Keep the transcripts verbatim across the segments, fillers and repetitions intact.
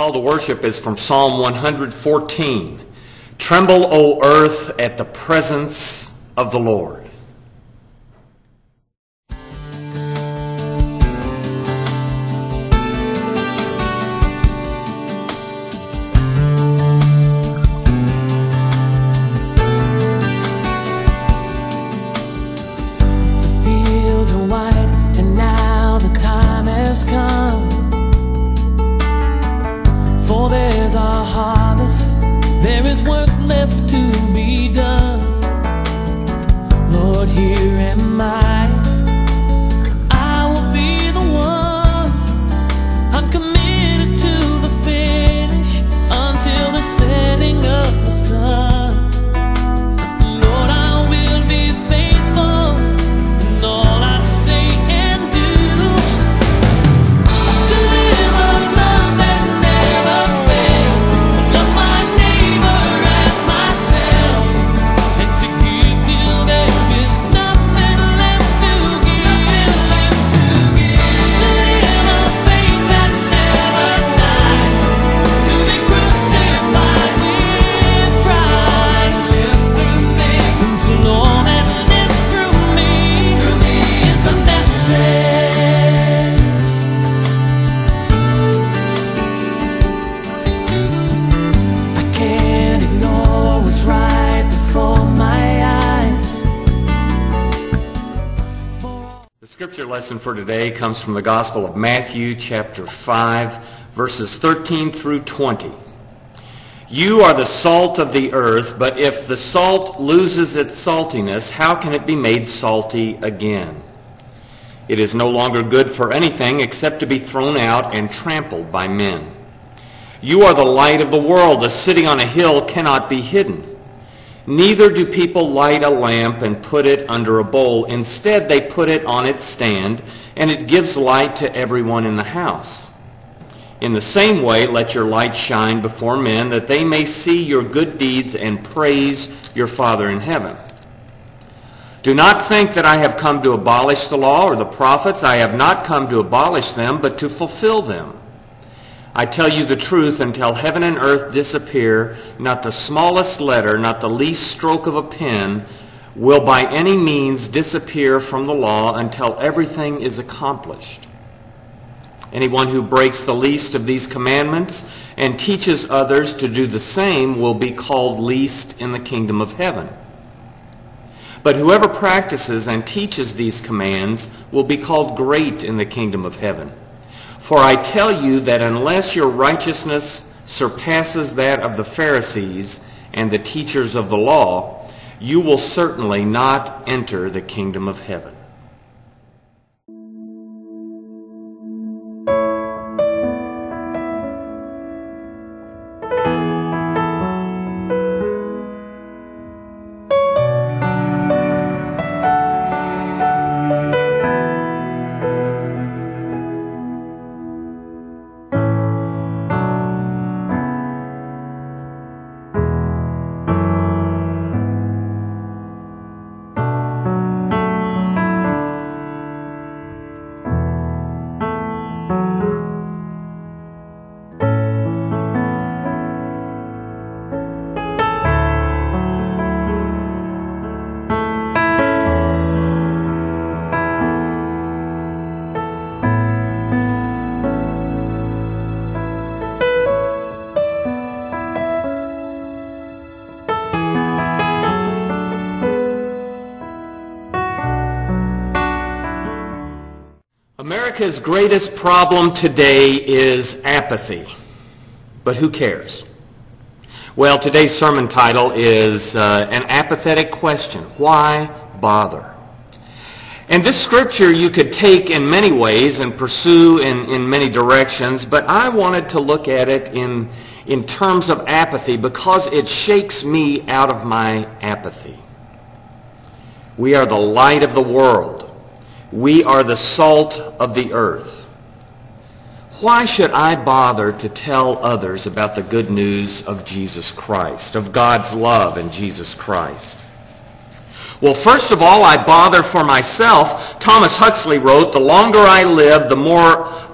call to worship is from Psalm one hundred fourteen. Tremble, O earth, at the presence of the Lord. The fields are white, and now the time has come. For there's a harvest, there is work left to be done. Lord, here am I, I will be the one. I'm committed to the finish until the setting of the sun. Lord, I will be faithful in all I say and do, to live a love that never fails, love my neighbor as myself, and to give till there is nothing left to give, left to give. To live a faith that never dies, to be crucified with Christ, until all that lives through me is a message. I can't ignore what's right before my eyes. For all The scripture lesson for today comes from the Gospel of Matthew, chapter five, verses thirteen through twenty. You are the salt of the earth, but if the salt loses its saltiness, how can it be made salty again? It is no longer good for anything except to be thrown out and trampled by men. You are the light of the world. A city on a hill cannot be hidden. Neither do people light a lamp and put it under a bowl. Instead, they put it on its stand, and it gives light to everyone in the house. In the same way, let your light shine before men, that they may see your good deeds and praise your Father in heaven. Do not think that I have come to abolish the law or the prophets. I have not come to abolish them, but to fulfill them. I tell you the truth, until heaven and earth disappear, not the smallest letter, not the least stroke of a pen, will by any means disappear from the law until everything is accomplished. Anyone who breaks the least of these commandments and teaches others to do the same will be called least in the kingdom of heaven. But whoever practices and teaches these commands will be called great in the kingdom of heaven. For I tell you that unless your righteousness surpasses that of the Pharisees and the teachers of the law, you will certainly not enter the kingdom of heaven. America's greatest problem today is apathy. But who cares? Well, today's sermon title is uh, An Apathetic Question. Why bother? And this scripture you could take in many ways and pursue in, in many directions, but I wanted to look at it in, in terms of apathy because it shakes me out of my apathy. We are the light of the world. We are the salt of the earth. Why should I bother to tell others about the good news of Jesus Christ, of God's love in Jesus Christ? Well, first of all, I bother for myself. Thomas Huxley wrote, "The longer I live, the more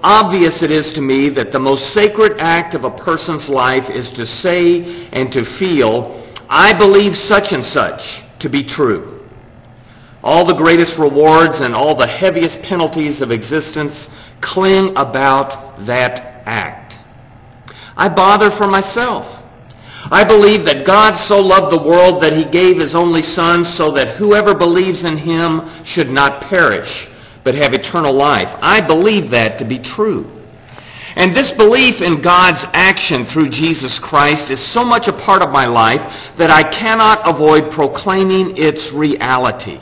obvious it is to me that the most sacred act of a person's life is to say and to feel, I believe such and such to be true. All the greatest rewards and all the heaviest penalties of existence cling about that act. I bother for myself. I believe that God so loved the world that he gave his only Son so that whoever believes in him should not perish, but have eternal life. I believe that to be true. And this belief in God's action through Jesus Christ is so much a part of my life that I cannot avoid proclaiming its reality.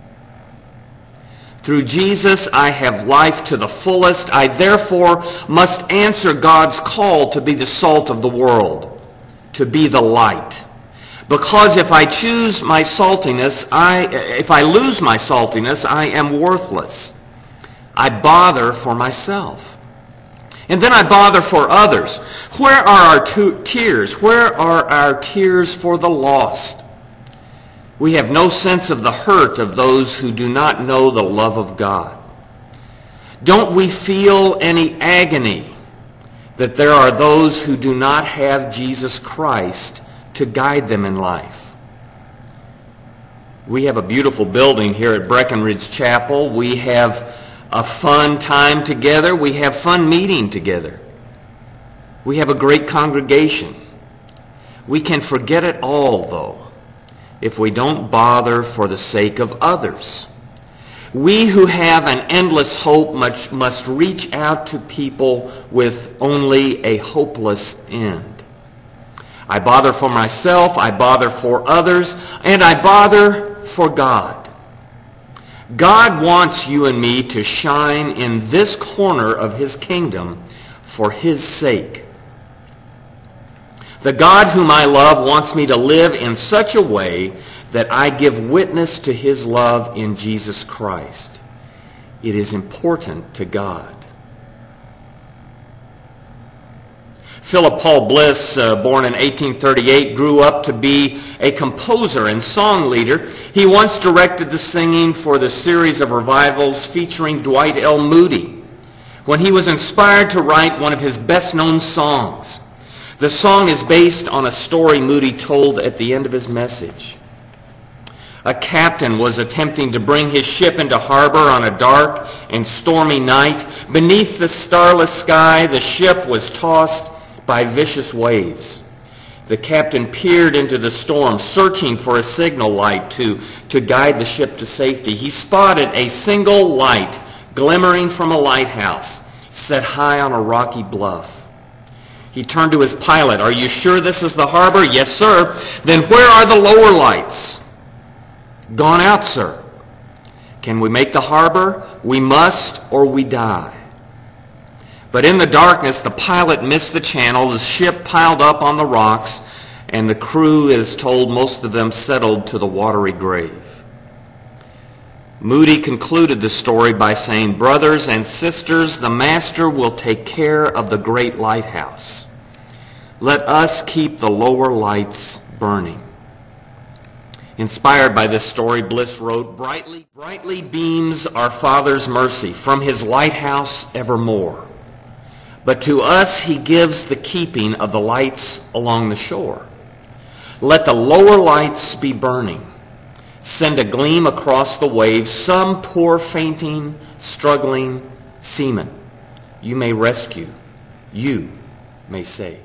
Through Jesus, I have life to the fullest. I therefore must answer God's call to be the salt of the world, to be the light. Because if I choose my saltiness, I, if I lose my saltiness, I am worthless. I bother for myself. And then I bother for others. Where are our to- tears? Where are our tears for the lost? We have no sense of the hurt of those who do not know the love of God. Don't we feel any agony that there are those who do not have Jesus Christ to guide them in life? We have a beautiful building here at Breckenridge Chapel. We have a fun time together. We have fun meeting together. We have a great congregation. We can forget it all, though, if we don't bother for the sake of others. We who have an endless hope must, must reach out to people with only a hopeless end. I bother for myself, I bother for others, and I bother for God. God wants you and me to shine in this corner of his kingdom for his sake. The God whom I love wants me to live in such a way that I give witness to his love in Jesus Christ. It is important to God. Philip Paul Bliss, uh, born in eighteen thirty-eight, grew up to be a composer and song leader. He once directed the singing for the series of revivals featuring Dwight L. Moody, when he was inspired to write one of his best-known songs. The song is based on a story Moody told at the end of his message. A captain was attempting to bring his ship into harbor on a dark and stormy night. Beneath the starless sky, the ship was tossed by vicious waves. The captain peered into the storm, searching for a signal light to, to guide the ship to safety. He spotted a single light glimmering from a lighthouse set high on a rocky bluff. He turned to his pilot. "Are you sure this is the harbor?" "Yes, sir." "Then where are the lower lights?" "Gone out, sir." "Can we make the harbor?" "We must, or we die." But in the darkness, the pilot missed the channel. The ship piled up on the rocks, and the crew, it is told, most of them settled to the watery grave. Moody concluded the story by saying, "Brothers and sisters, the Master will take care of the great lighthouse. Let us keep the lower lights burning." Inspired by this story, Bliss wrote, Brightly, brightly beams our Father's mercy from his lighthouse evermore. But to us he gives the keeping of the lights along the shore. Let the lower lights be burning. Send a gleam across the waves, some poor fainting, struggling seaman you may rescue, you may save.